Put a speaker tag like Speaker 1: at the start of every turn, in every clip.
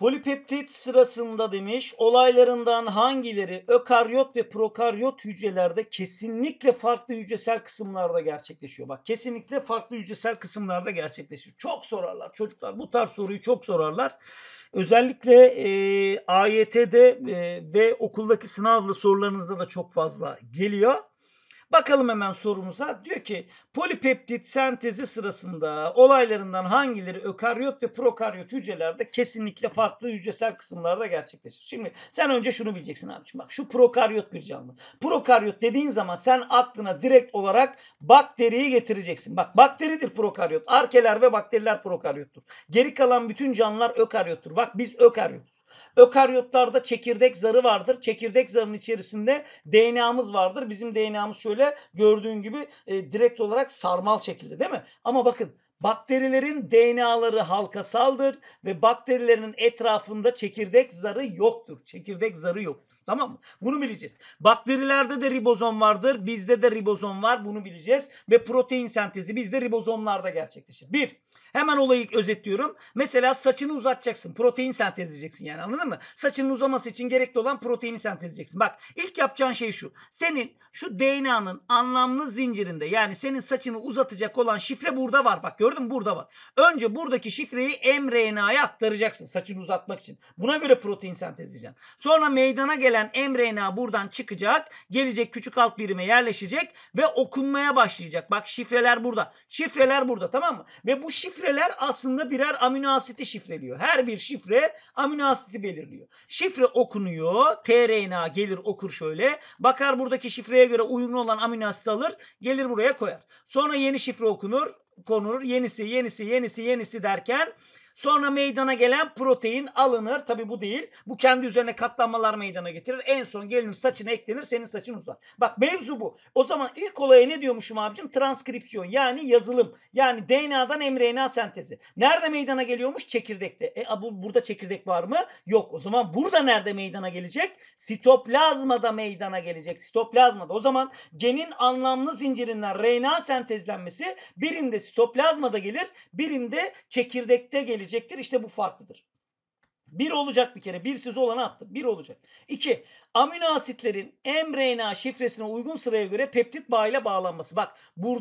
Speaker 1: Polipeptit sırasında demiş, olaylarından hangileri ökaryot ve prokaryot hücrelerde kesinlikle farklı hücresel kısımlarda gerçekleşiyor? Bak, kesinlikle farklı hücresel kısımlarda gerçekleşiyor. Çok sorarlar çocuklar. Bu tarz soruyu çok sorarlar. Özellikle AYT'de ve okuldaki sınavlı sorularınızda da çok fazla geliyor. Bakalım hemen sorumuza. Diyor ki polipeptit sentezi sırasında olaylarından hangileri ökaryot ve prokaryot hücrelerde kesinlikle farklı hücresel kısımlarda gerçekleşir? Şimdi sen önce şunu bileceksin abiciğim. Bak, şu prokaryot bir canlı. Prokaryot dediğin zaman sen aklına direkt olarak bakteriyi getireceksin. Bak, bakteridir prokaryot. Arkeler ve bakteriler prokaryottur. Geri kalan bütün canlılar ökaryottur. Bak, biz ökaryotuz. Ökaryotlarda çekirdek zarı vardır. Çekirdek zarının içerisinde DNA'mız vardır. Bizim DNA'mız şöyle gördüğün gibi direkt olarak sarmal şekilde, değil mi? Ama bakın, bakterilerin DNA'ları halkasaldır ve bakterilerin etrafında çekirdek zarı yoktur. Çekirdek zarı yoktur. Tamam mı? Bunu bileceğiz. Bakterilerde de ribozom vardır. Bizde de ribozom var. Bunu bileceğiz. Ve protein sentezi bizde ribozomlarda gerçekleşir. Bir, hemen olayı özetliyorum. Mesela saçını uzatacaksın. Protein sentezleyeceksin yani, anladın mı? Saçının uzaması için gerekli olan proteini sentezleyeceksin. Bak, ilk yapacağın şey şu. Senin şu DNA'nın anlamlı zincirinde, yani senin saçını uzatacak olan şifre burada var. Bak, gördün mü? Burada var. Önce buradaki şifreyi mRNA'ya aktaracaksın saçını uzatmak için. Buna göre protein sentezleyeceksin. Sonra meydana gelen mRNA buradan çıkacak. Gelecek küçük alt birime yerleşecek ve okunmaya başlayacak. Bak, şifreler burada. Şifreler burada, tamam mı? Ve bu şifreler aslında birer amino asiti şifreliyor. Her bir şifre amino asiti belirliyor. Şifre okunuyor. tRNA gelir okur şöyle. Bakar buradaki şifreye göre uyumlu olan amino asit alır. Gelir buraya koyar. Sonra yeni şifre konur. Yenisi derken sonra meydana gelen protein alınır. Tabii bu değil. Bu kendi üzerine katlanmalar meydana getirir. En son gelinir saçına eklenir. Senin saçın uzar. Bak, mevzu bu. O zaman ilk olaya ne diyormuşum abicim? Transkripsiyon, yani yazılım. Yani DNA'dan mRNA sentezi. Nerede meydana geliyormuş? Çekirdekte. Burada çekirdek var mı? Yok. O zaman burada nerede meydana gelecek? Sitoplazmada meydana gelecek. Sitoplazmada. O zaman genin anlamlı zincirinden RNA sentezlenmesi birinde sitoplazmada gelir, birinde çekirdekte gelecektir. İşte bu farklıdır. Bir olacak bir kere. Birsiz olanı attım. Bir olacak. İki, amino asitlerin mRNA şifresine uygun sıraya göre peptit bağıyla bağlanması. Bak,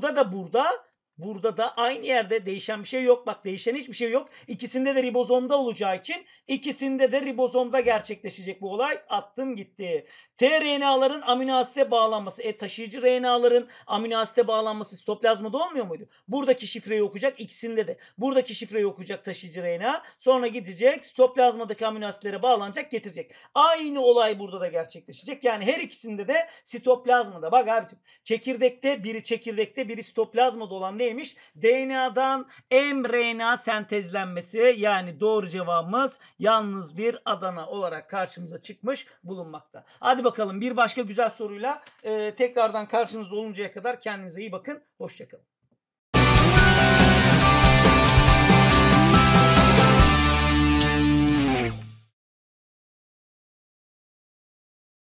Speaker 1: burada da aynı yerde değişen bir şey yok. Bak, değişen hiçbir şey yok. İkisinde de ribozomda olacağı için ikisinde de ribozomda gerçekleşecek bu olay. Attım gitti. tRNA'ların amino asite bağlanması. Taşıyıcı RNA'ların amino asite bağlanması sitoplazmada olmuyor muydu? Buradaki şifreyi okuyacak ikisinde de. Buradaki şifreyi okuyacak taşıyıcı RNA. Sonra gidecek sitoplazmadaki amino asitlere bağlanacak, getirecek. Aynı olay burada da gerçekleşecek. Yani her ikisinde de sitoplazmada. Bak abicim, çekirdekte biri sitoplazmada olan neymiş? DNA'dan mRNA sentezlenmesi, yani doğru cevabımız yalnız bir Adana olarak karşımıza çıkmış bulunmakta. Hadi bakalım, bir başka güzel soruyla tekrardan karşınızda oluncaya kadar kendinize iyi bakın. Hoşça kalın.